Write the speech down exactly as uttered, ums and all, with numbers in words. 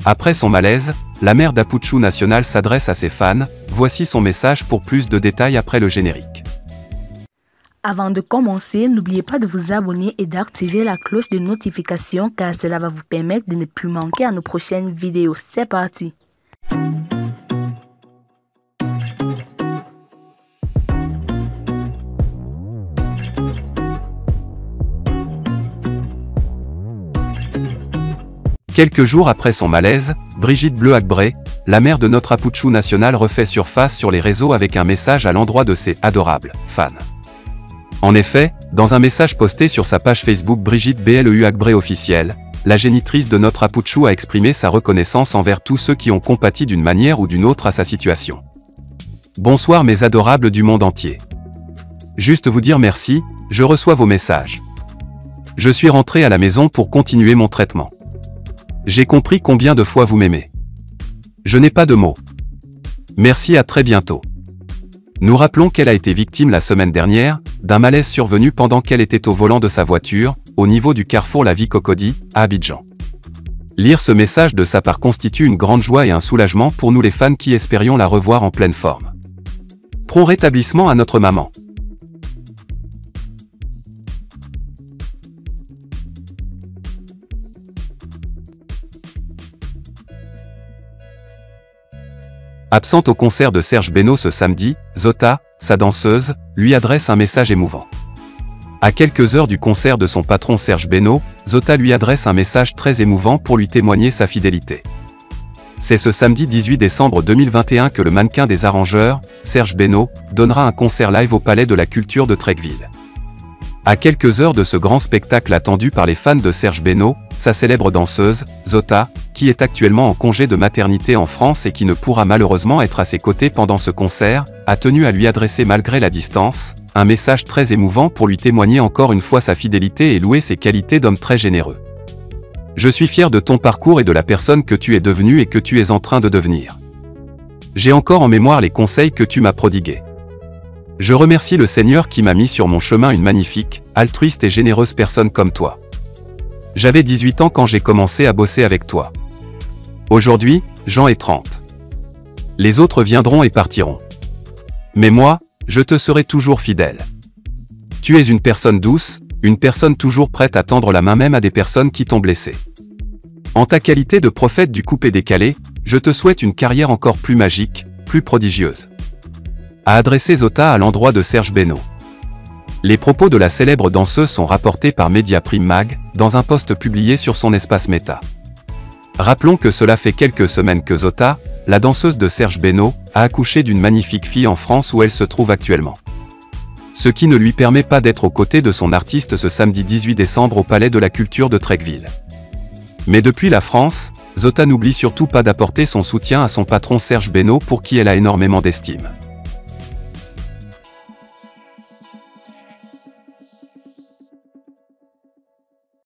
Après son malaise, la mère d'Apuchu National s'adresse à ses fans, voici son message pour plus de détails après le générique. Avant de commencer, n'oubliez pas de vous abonner et d'activer la cloche de notification car cela va vous permettre de ne plus manquer à nos prochaines vidéos. C'est parti! Quelques jours après son malaise, Brigitte Bleu-Agbré, la mère de notre Apuchu National, refait surface sur les réseaux avec un message à l'endroit de ses adorables fans. En effet, dans un message posté sur sa page Facebook Brigitte Bleu-Agbré officielle, la génitrice de notre Apuchu a exprimé sa reconnaissance envers tous ceux qui ont compati d'une manière ou d'une autre à sa situation. Bonsoir mes adorables du monde entier. Juste vous dire merci, je reçois vos messages. Je suis rentré à la maison pour continuer mon traitement. J'ai compris combien de fois vous m'aimez. Je n'ai pas de mots. Merci, à très bientôt. Nous rappelons qu'elle a été victime la semaine dernière d'un malaise survenu pendant qu'elle était au volant de sa voiture, au niveau du carrefour La Vie Cocody, à Abidjan. Lire ce message de sa part constitue une grande joie et un soulagement pour nous les fans qui espérions la revoir en pleine forme. Prompt rétablissement à notre maman. Absente au concert de Serge Beno ce samedi, Zota, sa danseuse, lui adresse un message émouvant. À quelques heures du concert de son patron Serge Beno, Zota lui adresse un message très émouvant pour lui témoigner sa fidélité. C'est ce samedi dix-huit décembre deux mille vingt et un que le mannequin des arrangeurs, Serge Beno, donnera un concert live au Palais de la Culture de Treichville. À quelques heures de ce grand spectacle attendu par les fans de Serge Beno, sa célèbre danseuse, Zota, qui est actuellement en congé de maternité en France et qui ne pourra malheureusement être à ses côtés pendant ce concert, a tenu à lui adresser malgré la distance, un message très émouvant pour lui témoigner encore une fois sa fidélité et louer ses qualités d'homme très généreux. Je suis fier de ton parcours et de la personne que tu es devenue et que tu es en train de devenir. J'ai encore en mémoire les conseils que tu m'as prodigués. Je remercie le Seigneur qui m'a mis sur mon chemin une magnifique, altruiste et généreuse personne comme toi. J'avais dix-huit ans quand j'ai commencé à bosser avec toi. Aujourd'hui, j'en ai trente. Les autres viendront et partiront. Mais moi, je te serai toujours fidèle. Tu es une personne douce, une personne toujours prête à tendre la main même à des personnes qui t'ont blessé. En ta qualité de prophète du coupé décalé, je te souhaite une carrière encore plus magique, plus prodigieuse. A adressé Zota à l'endroit de Serge Beno. Les propos de la célèbre danseuse sont rapportés par Mediaprime Mag, dans un post publié sur son espace Meta. Rappelons que cela fait quelques semaines que Zota, la danseuse de Serge Beno, a accouché d'une magnifique fille en France où elle se trouve actuellement. Ce qui ne lui permet pas d'être aux côtés de son artiste ce samedi dix-huit décembre au Palais de la Culture de Treichville. Mais depuis la France, Zota n'oublie surtout pas d'apporter son soutien à son patron Serge Beno pour qui elle a énormément d'estime.